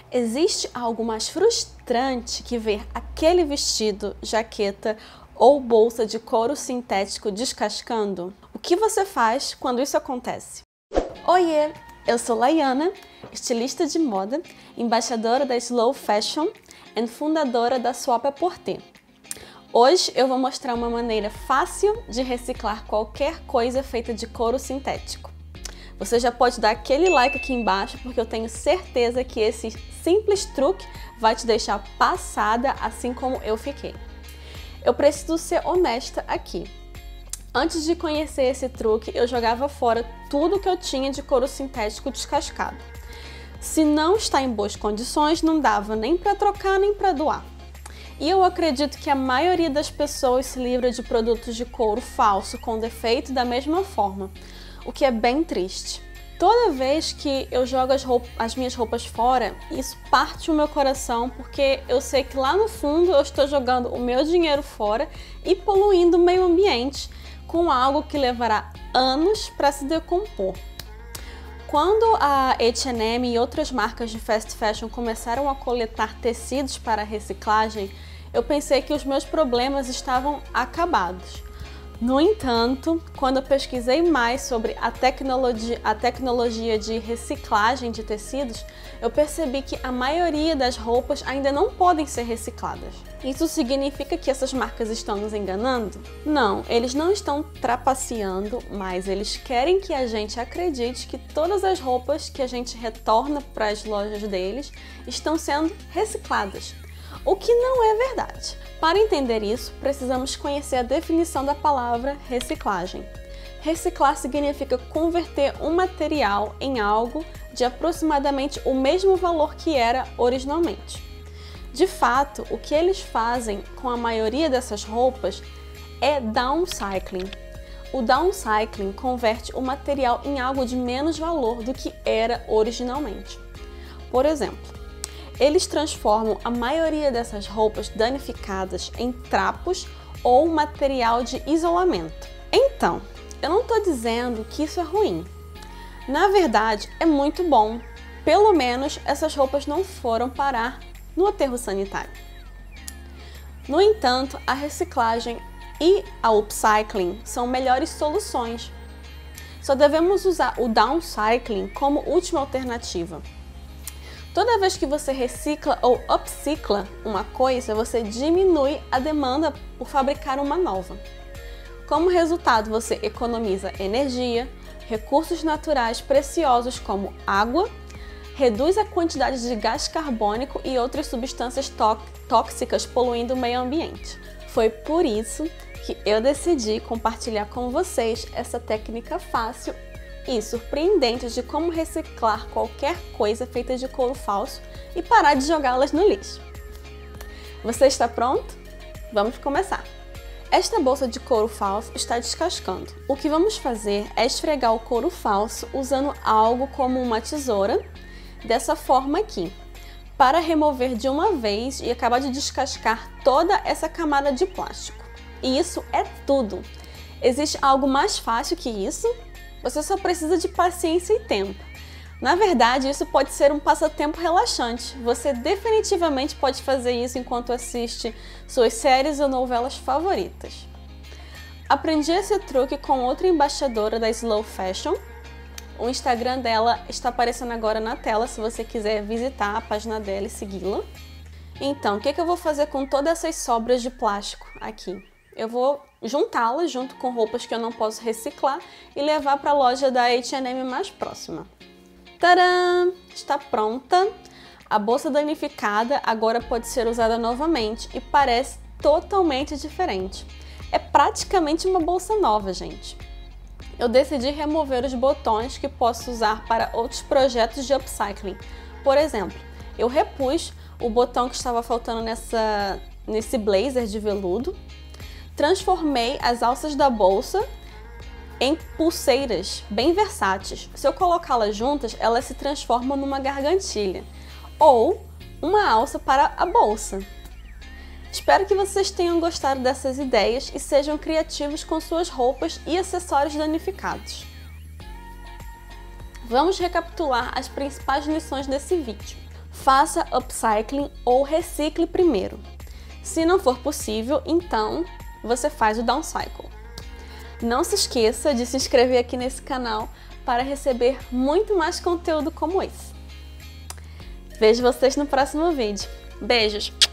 Existe algo mais frustrante que ver aquele vestido, jaqueta ou bolsa de couro sintético descascando? O que você faz quando isso acontece? Oiê! Eu sou Laiana, estilista de moda, embaixadora da Slow Fashion e fundadora da Swap à Porter. Hoje eu vou mostrar uma maneira fácil de reciclar qualquer coisa feita de couro sintético. Você já pode dar aquele like aqui embaixo, porque eu tenho certeza que esse simples truque vai te deixar passada, assim como eu fiquei. Eu preciso ser honesta aqui. Antes de conhecer esse truque, eu jogava fora tudo que eu tinha de couro sintético descascado. Se não está em boas condições, não dava nem para trocar nem para doar. E eu acredito que a maioria das pessoas se livra de produtos de couro falso com defeito da mesma forma, o que é bem triste. Toda vez que eu jogo as minhas roupas fora, isso parte o meu coração, porque eu sei que lá no fundo eu estou jogando o meu dinheiro fora e poluindo o meio ambiente com algo que levará anos para se decompor. Quando a H&M e outras marcas de fast fashion começaram a coletar tecidos para reciclagem, eu pensei que os meus problemas estavam acabados. No entanto, quando eu pesquisei mais sobre a tecnologia de reciclagem de tecidos, eu percebi que a maioria das roupas ainda não podem ser recicladas. Isso significa que essas marcas estão nos enganando? Não, eles não estão trapaceando, mas eles querem que a gente acredite que todas as roupas que a gente retorna para as lojas deles estão sendo recicladas. O que não é verdade. Para entender isso, precisamos conhecer a definição da palavra reciclagem. Reciclar significa converter um material em algo de aproximadamente o mesmo valor que era originalmente. De fato, o que eles fazem com a maioria dessas roupas é downcycling. O downcycling converte o material em algo de menos valor do que era originalmente. Por exemplo, eles transformam a maioria dessas roupas danificadas em trapos ou material de isolamento. Então, eu não estou dizendo que isso é ruim. Na verdade, é muito bom. Pelo menos essas roupas não foram parar no aterro sanitário. No entanto, a reciclagem e a upcycling são melhores soluções. Só devemos usar o downcycling como última alternativa. Toda vez que você recicla ou upcicla uma coisa, você diminui a demanda por fabricar uma nova. Como resultado, você economiza energia, recursos naturais preciosos como água, reduz a quantidade de gás carbônico e outras substâncias tóxicas poluindo o meio ambiente. Foi por isso que eu decidi compartilhar com vocês essa técnica fácil e surpreendente de como reciclar qualquer coisa feita de couro falso e parar de jogá-las no lixo. Você está pronto? Vamos começar! Esta bolsa de couro falso está descascando. O que vamos fazer é esfregar o couro falso usando algo como uma tesoura, dessa forma aqui, para remover de uma vez e acabar de descascar toda essa camada de plástico. E isso é tudo! Existe algo mais fácil que isso? Você só precisa de paciência e tempo. Na verdade, isso pode ser um passatempo relaxante. Você definitivamente pode fazer isso enquanto assiste suas séries ou novelas favoritas. Aprendi esse truque com outra embaixadora da Slow Fashion. O Instagram dela está aparecendo agora na tela, se você quiser visitar a página dela e segui-la. Então, o que eu vou fazer com todas essas sobras de plástico aqui? Eu vou juntá-las junto com roupas que eu não posso reciclar e levar para a loja da H&M mais próxima. Tadã! Está pronta! A bolsa danificada agora pode ser usada novamente e parece totalmente diferente. É praticamente uma bolsa nova, gente. Eu decidi remover os botões que posso usar para outros projetos de upcycling. Por exemplo, eu repus o botão que estava faltando nesse blazer de veludo. Transformei as alças da bolsa em pulseiras bem versáteis. Se eu colocá-las juntas, elas se transformam numa gargantilha ou uma alça para a bolsa. Espero que vocês tenham gostado dessas ideias e sejam criativos com suas roupas e acessórios danificados. Vamos recapitular as principais lições desse vídeo. faça upcycling ou recicle primeiro. Se não for possível, então você faz o downcycle. Não se esqueça de se inscrever aqui nesse canal para receber muito mais conteúdo como esse. Vejo vocês no próximo vídeo. Beijos!